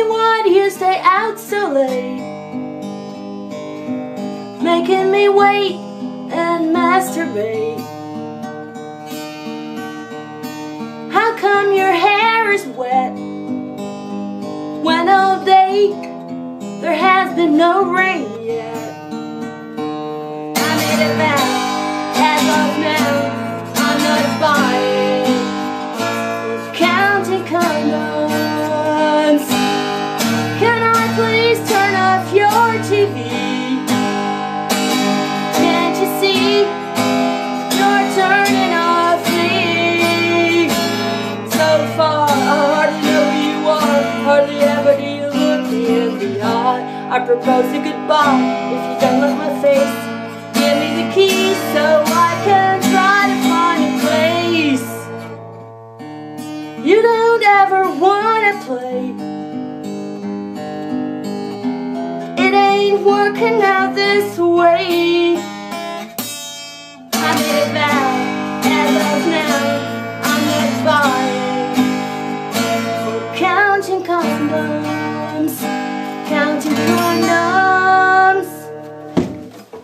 why do you stay out so late, making me wait and masturbate? How come your hair is wet when all day there has been no rain yet? I made it back as of now. I'm not buying counting condoms. Can I please turn off your TV? Can't you see you're turning off me? So far, I hardly know who you are. Hardly ever do you look me in the eye. I propose a goodbye if you don't like my face. Give me the keys so I can try to find a place. You don't ever wanna play. It ain't working out this way.